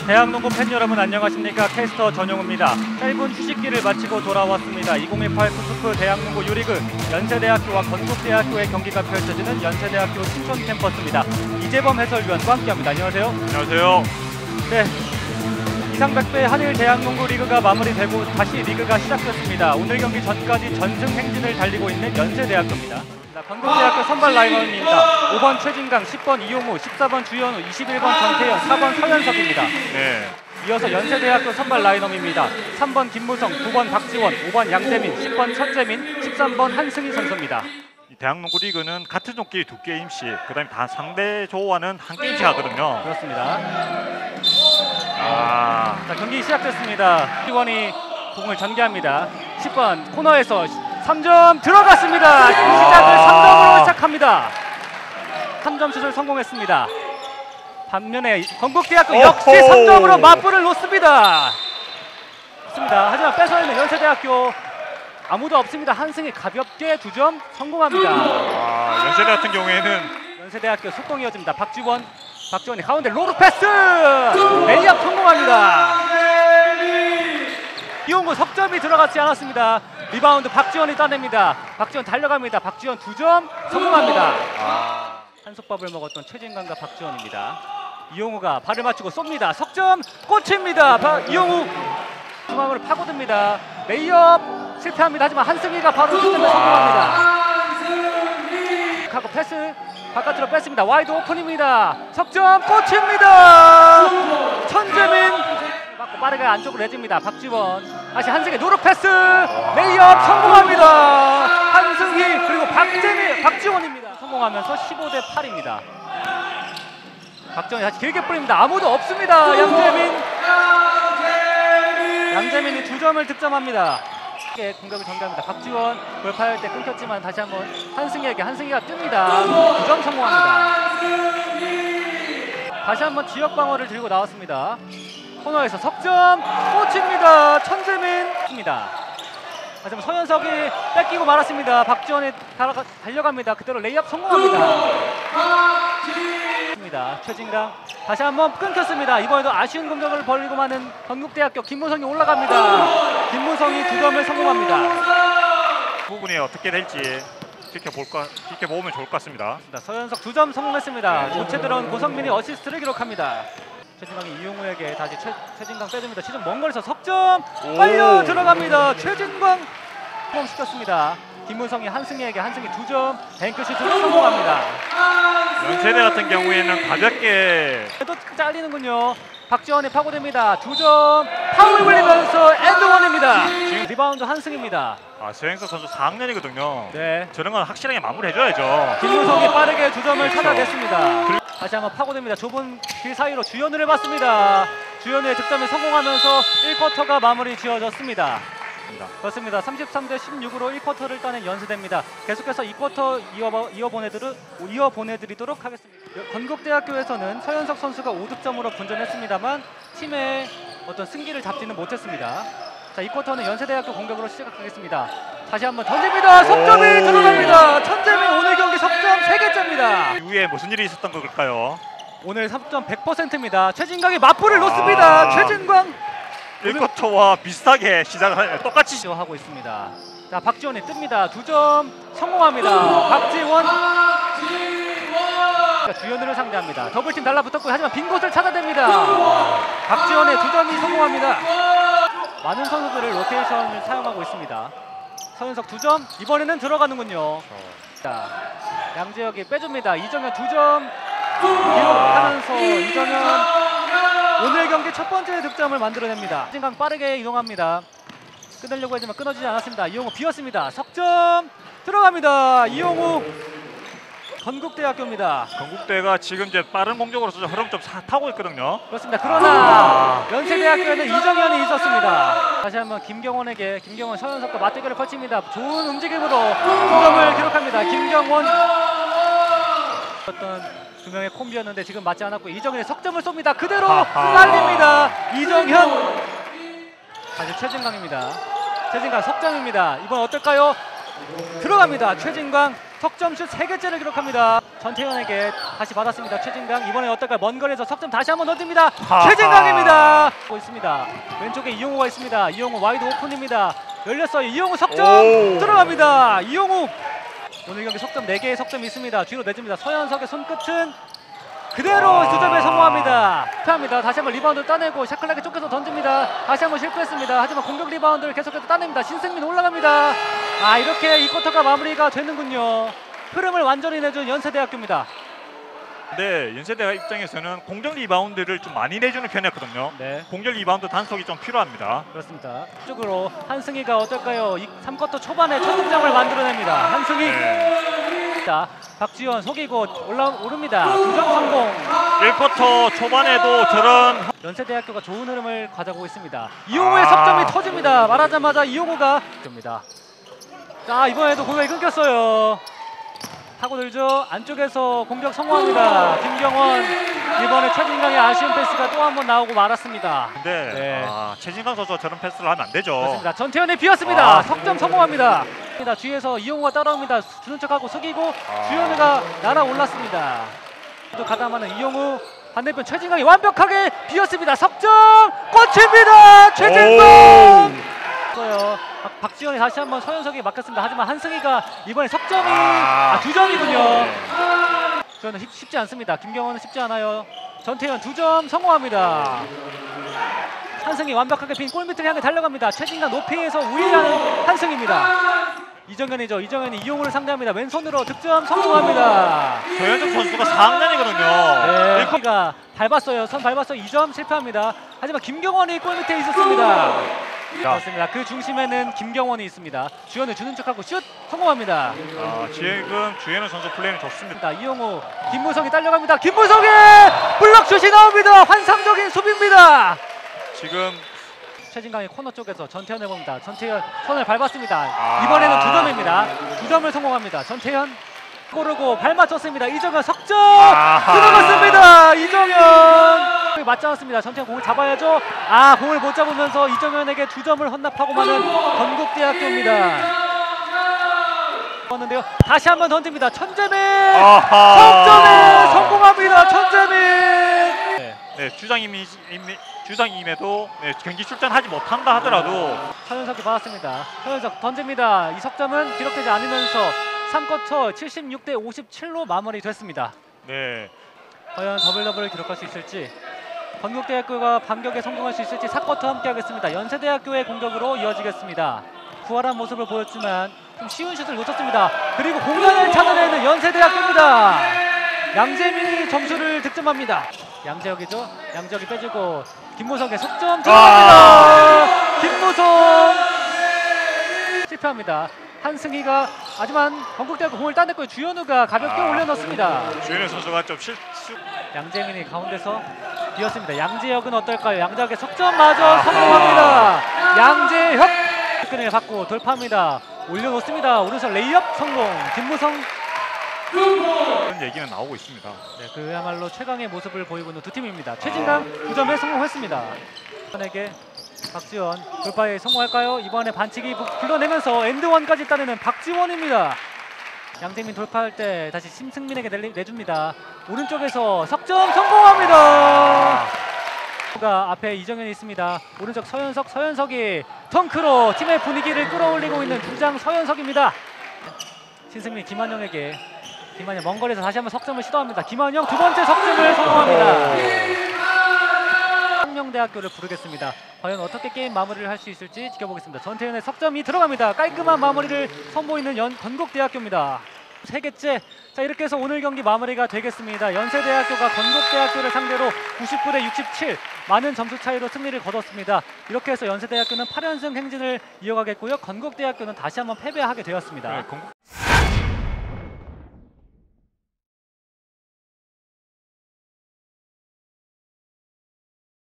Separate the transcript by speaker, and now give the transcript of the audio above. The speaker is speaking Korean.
Speaker 1: 대학농구 팬 여러분 안녕하십니까. 캐스터 전용우입니다. 짧은 휴식기를 마치고 돌아왔습니다. 2018 쿠스프 대학농구 유리그 연세대학교와 건국대학교의 경기가 펼쳐지는 연세대학교 춘천 캠퍼스입니다. 이재범 해설위원과 함께합니다. 안녕하세요.
Speaker 2: 안녕하세요.
Speaker 1: 네, 이상백배 한일 대학농구 리그가 마무리되고 다시 리그가 시작됐습니다. 오늘 경기 전까지 전승 행진을 달리고 있는 연세대학교입니다. 건국대학교 선발 라인업입니다. 5번 최진강, 10번 이용우, 14번 주현우, 21번 전태현, 4번 서현석입니다.
Speaker 2: 네.
Speaker 1: 이어서 연세대학교 선발 라인업입니다. 3번 김무성, 9번 박지원, 5번 양재민, 10번 천재민, 13번 한승희 선수입니다.
Speaker 2: 이 대학농구 리그는 같은 종끼리 두 게임씩, 그다음에 다 상대 조와는 한 게임씩 하거든요.
Speaker 1: 그렇습니다.
Speaker 2: 자,
Speaker 1: 경기 시작됐습니다. 이원이 공을 전개합니다. 10번 코너에서 3점 들어갔습니다. 시작을 3점으로 시작합니다. 3점 슛을 성공했습니다. 반면에 건국대학교 역시 3점으로 맞불을 놓습니다. 좋습니다. 하지만 뺏어내는 연세대학교 아무도 없습니다. 한승이 가볍게 2점 성공합니다.
Speaker 2: 연세대 같은 경우에는
Speaker 1: 연세대학교 속공 이어집니다. 박지원이 가운데 로드 패스! 레이업 성공합니다. 이용구 석점이 들어가지 않았습니다. 리바운드 박지원이 따냅니다. 박지원 달려갑니다. 박지원 2점 성공합니다. 한솥밥을 먹었던 최진강과 박지원입니다. 이용우가 발을 맞추고 쏩니다. 석점 꽂힙니다. 이용우 중앙으로 파고듭니다. 레이업 실패합니다. 하지만 한승희가 바로 득점을 성공합니다. 하고 패스 바깥으로 뺐습니다. 와이드 오픈입니다. 석점 꽂힙니다. 천재민 맞고 빠르게 안쪽으로 내줍니다. 박지원 다시 한승희 노루 패스 레이업 성공합니다. 한승희 그리고 박지원입니다. 성공하면서 15대 8입니다. 박지원이 다시 길게 뿌립니다. 아무도 없습니다. 양재민이 2점을 득점합니다. 공격을 전개합니다. 박지원 돌파할 때 끊겼지만 다시 한번 한승희가 뜹니다. 2점 성공합니다. 다시 한번 지역 방어를 들고 나왔습니다. 코너에서 석점 꽂힙니다. 천재민입니다. 하지만 서현석이 뺏기고 말았습니다. 박지원이 달려갑니다. 그대로 레이업 성공합니다. 최진강 다시 한번 끊겼습니다. 이번에도 아쉬운 공격을 벌이고 마는 건국대학교 김무성이 올라갑니다. 김무성이 2점을 성공합니다.
Speaker 2: 부분이 어떻게 될지 지켜보면 좋을 것 같습니다.
Speaker 1: 서현석 2점 성공했습니다. 교체 들어온 고성민이 어시스트를 기록합니다. 최진강이 이용우에게 다시 최진강 빼줍니다. 시즌 먼 거리에서 석점 빨려 들어갑니다. 최진강 성공시켰습니다. 김문성이 한승희에게 한승희 2점 뱅크슛으로 성공합니다.
Speaker 2: 연세대 같은 경우에는 가볍게
Speaker 1: 또 잘리는군요. 박지원이 파고듭니다. 2점 파울 걸리면서 엔드원입니다. 지금 리바운드 한승희입니다.
Speaker 2: 서영석 선수 4학년이거든요.
Speaker 1: 네.
Speaker 2: 저런 건 확실하게 마무리해줘야죠.
Speaker 1: 김문성이 빠르게 2점을 찾아냈습니다. 다시 한번 파고듭니다. 좁은 길 사이로 주현우를 봤습니다. 주현우의 득점에 성공하면서 1쿼터가 마무리 지어졌습니다. 그렇습니다. 33대 16으로 1쿼터를 따낸 연세대입니다. 계속해서 2쿼터 이어보내드리도록 하겠습니다. 건국대학교에서는 서현석 선수가 5득점으로 분전했습니다만 팀의 어떤 승기를 잡지는 못했습니다. 자, 2쿼터는 연세대학교 공격으로 시작하겠습니다. 다시 한번 던집니다. 석점이 들어갑니다. 천재민 오늘 경기 석점 3개째입니다.
Speaker 2: 이후에 무슨 일이 있었던 걸까요?
Speaker 1: 오늘 3점 100%입니다. 최진강이 맞불을 놓습니다. 최진강
Speaker 2: 1쿼터와 비슷하게 시작을 똑같이
Speaker 1: 하고 있습니다. 자, 박지원이 뜹니다. 2점 성공합니다. 박지원 주현우를 상대합니다. 더블팀 달라붙었고 하지만 빈 곳을 찾아냅니다. 박지원의 2점이 성공합니다. 많은 선수들을 로테이션을 사용하고 있습니다. 서현석 2점 이번에는 들어가는군요. 자, 양재혁이 빼줍니다. 이정현 2점 기록하면서 이정현 오늘 경기 첫 번째 득점을 만들어냅니다. 최진강 빠르게 이동합니다. 끊으려고 하지만 끊어지지 않았습니다. 이용우 비었습니다. 석점 들어갑니다. 이용우 건국대학교입니다.
Speaker 2: 건국대가 지금 이제 빠른 공격으로서 흐름 좀 타고 있거든요.
Speaker 1: 그렇습니다. 그러나 연세대학교에는 이정현이 있었습니다. 다시 한번 김경원 서현석과 맞대결을 펼칩니다. 좋은 움직임으로 득점을 기록합니다. 김경원 어떤 두 명의 콤비였는데 지금 맞지 않았고 이정현이 석점을 쏩니다. 그대로 날립니다. 이정현 다시 최진강입니다. 최진강 석점입니다. 이번 어떨까요? 들어갑니다. 최진강 석점슛 3개째를 기록합니다. 전태현에게 다시 받았습니다. 최진강 이번에 어떨까요? 먼 거리에서 석점 다시 한번 던집니다.
Speaker 2: 하하.
Speaker 1: 최진강입니다. 있습니다. 왼쪽에 이용우가 있습니다. 이용우 와이드 오픈입니다. 열렸어요. 이용우 석점
Speaker 2: 오.
Speaker 1: 들어갑니다. 이용우 오늘 경기 석점 4개의 석점이 있습니다. 뒤로 내줍니다. 서현석의 손끝은 그대로
Speaker 2: 아.
Speaker 1: 2점에 성공합니다. 실패합니다. 다시 한번 리바운드를 따내고 샤클락에 쫓겨서 던집니다. 다시 한번 실패했습니다. 하지만 공격 리바운드를 계속해서 따냅니다. 신승민 올라갑니다. 아, 이렇게 이 쿼터가 마무리가 되는군요. 흐름을 완전히 내준 연세대학교입니다.
Speaker 2: 네, 연세대 입장에서는 공격 리바운드를 좀 많이 내주는 편이었거든요.
Speaker 1: 네,
Speaker 2: 공격 리바운드 단속이 좀 필요합니다.
Speaker 1: 그렇습니다. 이쪽으로 한승희가 어떨까요? 3쿼터 초반에 첫 득점을 만들어냅니다. 한승희.
Speaker 2: 네.
Speaker 1: 자, 박지원 속이고 오릅니다. 2점 성공.
Speaker 2: 1쿼터 초반에도 저런
Speaker 1: 연세대학교가 좋은 흐름을 가져가고 있습니다. 이용우의 석점이 터집니다. 말하자마자 이용우가 됩니다. 자, 이번에도 공격이 끊겼어요. 파고들죠. 안쪽에서 공격 성공합니다. 김경원. 이번에 최진강의 아쉬운 패스가 또 한 번 나오고 말았습니다.
Speaker 2: 근데
Speaker 1: 네.
Speaker 2: 최진강 선수가 저런 패스를 하면 안 되죠.
Speaker 1: 그렇습니다. 전태현이 비었습니다.
Speaker 2: 아.
Speaker 1: 석점 성공합니다. 뒤에서 이용우가 따라옵니다. 주는 척하고 속이고 주현우가 날아올랐습니다. 또 가담하는 이용우. 반대편 최진강이 완벽하게 비었습니다. 석점 꽂힙니다. 최진강. 박지원이 다시 한번 서현석이 맡겼습니다. 하지만 한승희가 이번에 석점이 2점이군요. 저는 쉽지 않습니다. 김경원은 쉽지 않아요. 전태현 2점 성공합니다. 한승희 완벽하게 빈 골밑을 향해 달려갑니다. 최진강 높이에서 우위하는 한승희입니다. 이정현이죠. 이정현이 이용우를 상대합니다. 왼손으로 득점 성공합니다.
Speaker 2: 조현정 선수가 4학년이거든요.
Speaker 1: 네, 가 밟았어요. 선 밟았어요. 2점 실패합니다. 하지만 김경원이 골밑에 있었습니다. 그렇습니다. 그 중심에는 김경원이 있습니다. 주현우 주는 척하고 슛 성공합니다.
Speaker 2: 지금 주현우 선수 플레이는 좋습니다.
Speaker 1: 이용우, 김무성이 딸려갑니다. 김무성의 블럭슛이 나옵니다. 환상적인 수비입니다.
Speaker 2: 지금
Speaker 1: 최진강의 코너 쪽에서 전태현을 봅니다. 전태현 손을 밟았습니다. 이번에는 2점입니다. 2점을 성공합니다. 전태현 고르고 발 맞췄습니다. 이정현 석점 들어갔습니다. 이정현 맞지 않았습니다. 전태현 공을 잡아야죠. 공을 못 잡으면서 이정현에게 2점을 헌납하고 마는 건국대학교입니다. 었는데요. 다시 한번 던집니다. 천재민 석점에 성공합니다. 천재민.
Speaker 2: 네, 주장임에도 경기 출전하지 못한다 하더라도
Speaker 1: 서현석이 받았습니다. 서현석 던집니다. 이 석점은 기록되지 않으면서 3쿼터 76대 57로 마무리됐습니다.
Speaker 2: 네.
Speaker 1: 과연 더블 기록할 수 있을지, 건국대학교가 반격에 성공할 수 있을지 4쿼터 함께하겠습니다. 연세대학교의 공격으로 이어지겠습니다. 부활한 모습을 보였지만 좀 쉬운 슛을 놓쳤습니다. 그리고 공간을 찾아내는 연세대학교입니다. 양재민이 점수를 득점합니다. 양재혁이죠. 양재혁이 빼주고 김무성의 석점 들어갑니다. 김무성 실패합니다. 한승희가 하지만 건국대학교 공을 따냈고 주현우가 가볍게 올려넣습니다.
Speaker 2: 주현우 선수가 좀 실수.
Speaker 1: 양재민이 가운데서 비었습니다. 양재혁은 어떨까요? 양재혁의 석점마저 성공합니다. 양재혁 끈을 받고 돌파합니다. 올려놓습니다. 오른손 레이업 성공. 김무성.
Speaker 2: 그런 얘기는 나오고 있습니다.
Speaker 1: 네, 그야말로 최강의 모습을 보이고 있는 두 팀입니다. 최진강 2점에 성공했습니다. 이번에게 박지원 돌파에 성공할까요? 이번에 반칙이 불러내면서 엔드원까지 따내는 박지원입니다. 양재민 돌파할 때 다시 심승민에게 내줍니다. 오른쪽에서 석점 성공합니다. 앞에 이정현이 있습니다. 오른쪽 서현석이 덩크로 팀의 분위기를 끌어올리고 있는 주장 서현석입니다. 신승민 김한영에게 김한영 먼 거리에서 다시 한번 석점을 시도합니다. 김한영 두 번째 석점을 성공합니다. 상명대학교를 부르겠습니다. 과연 어떻게 게임 마무리를 할 수 있을지 지켜보겠습니다. 전태현의 석점이 들어갑니다. 깔끔한 마무리를 선보이는 건국대학교입니다. 3개째. 자, 이렇게 해서 오늘 경기 마무리가 되겠습니다. 연세대학교가 건국대학교를 상대로 99대 67 많은 점수 차이로 승리를 거뒀습니다. 이렇게 해서 연세대학교는 8연승 행진을 이어가겠고요. 건국대학교는 다시 한번 패배하게 되었습니다.
Speaker 2: 네,